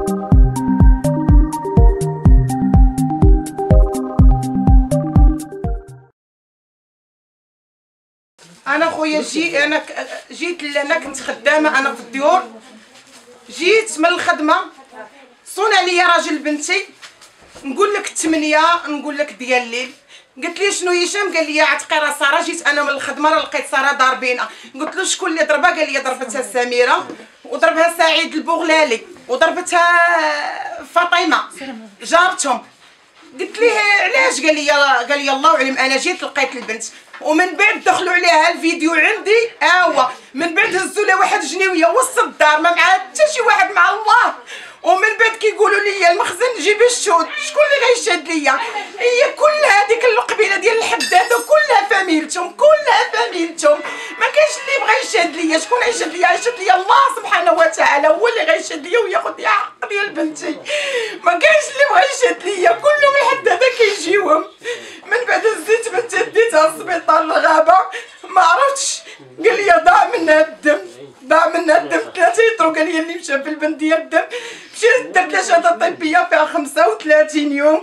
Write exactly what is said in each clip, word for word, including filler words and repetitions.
انا خويا جي انا جيت لهنا، كنت خدامه انا في الديور، جيت من الخدمه صون عليا راجل بنتي، نقول لك الثمانية نقول لك ديال الليل، قلت لي شنو هشام؟ قال لي عتقي راه ساره، جيت انا من الخدمه راه لقيت ساره ضاربينها، قلت له شكون اللي ضربها؟ قال لي ضربتها سميره وضربها سعيد البوغلالي وضربتها فاطمه جارتهم. قلت ليه علاش؟ قال لي قال لي الله اعلم. انا جيت لقيت البنت، ومن بعد دخلوا عليها الفيديو عندي، ها هو من بعد هزوا لها واحد جنيويه وسط الدار ما معها حتى شي واحد مع الله، ومن بعد كيقولوا لي المخزن جيب الشهود، شكون اللي غيشهد ليا؟ هي كل هذيك القبيله ديال الحداده كلها فاميلتهم كلها فاميلتهم، ما كاينش اللي بغى يشهد ليا. شكون غيشهد ليا؟ يشهد ليا الله سبحانه وتعالى، هو اللي غيشهد ليا وياخذ ليا حق ديال بنتي، ما كاينش اللي بغى يشهد ليا، كلهم الحداده كيجيوهم. من بعد هزيت بنتي ديتها للسبيطار الغابه، ما عرفتش، قال لي ضاع منها الدم، ضاع منها الدم ثلاثة يطرو، قال لي اللي مشى في البنت ديال الدم. مشيت درت لها شهاده طبيه فيها خمسة وثلاثين يوم،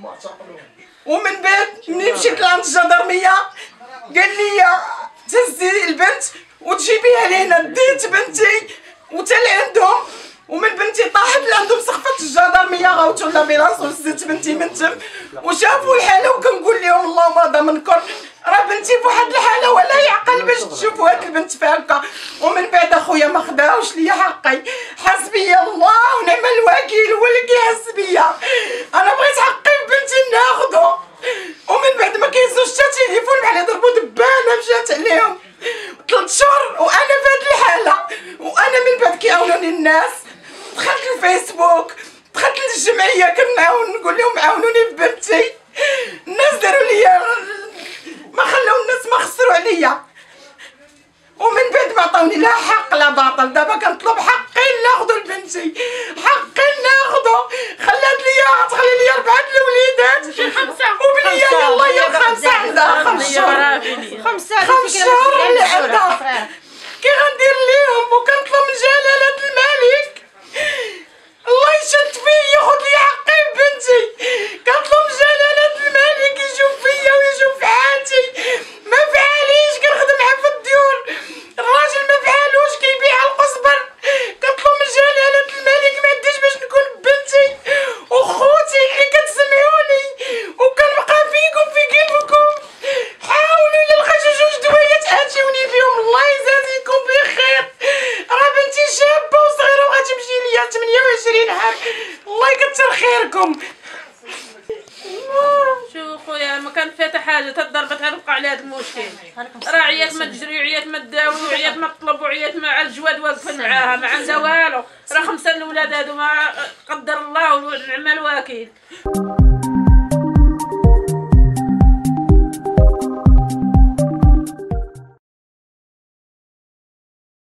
ومن بعد ملي مشيت لعند الجدرميه قال لي تهزي البنت وتجيبيها لهنا، ديت بنتي وتا لعندهم، ومن بنتي طاحت لعندهم سقفت الجدرميه غاوتوا لابيلاص وهزيت بنتي من تم، وشافوا الحاله وكنقول لهم اللهم هذا منكر، راه بنتي فواحد الحاله ولا يعقل باش تشوفوا هاد البنت في هكا. ومن بعد اخويا ما خداوش ليا حقي، حسبي الله ونعم الوكيل هو اللي كيحس بيا، انا بغيت حقي في بنتي ناخذو. ومن بعد ما كيهزوش حتى تليفون بحال يضربوا دبانه مشات عليهم ثلاث شهور وانا في هاد الحاله. وانا من بعد كيعاونوني الناس، دخلت الفيسبوك، دخلت للجمعيه كنعاون نقول لهم عاونوني في بنتي، الناس داروا ليا ما خلاو الناس ما خسروا عليا، ومن بعد ما عطاوني لا حق لا باطل. دابا كنطلب حقي ناخذو لبنتي، حقي ناخذو، خلات ليا تخلي ليا اربعه الوليدات وبنيه يلاه هي الخامسه عندها خمس شهور خمسه خمس شهور اللي عندها، كي غندير ليهم؟ وكنطلب من جلاله الملك الله يشد فيا ياخذ لي حقي ببنتي، كنطلب من جلاله الملك يشوف فيا ويشوف في حالتي، ما فعليش كنخدم معاه في الديور، الراجل ما فعلوش كيبيع القزبر، كنطلب من جلاله الملك ما عنديش باش نكون ببنتي، وخوتي اللي كتسمعوني وكنبقى فيكم في قلبكم، حاولوا الا لقيتو جوج دوايات اتيوني بهم الله يجازيكم بخير، راه بنتي شابه وصغيره وغتمشي ليا ثمانية وعشرين عام، الله يكثر خيركم. شوف خويا ما كان فيها حتى حاجه، تضربت غنبقى على هذا المشكل، راه عيات ما تجري وعيات ما تداوي وعيات ما تطلب وعيات مع الجواد واقفين معاها ما عندها والو، راه خمسه الاولاد هادو ما قدر الله ونعم الوكيل.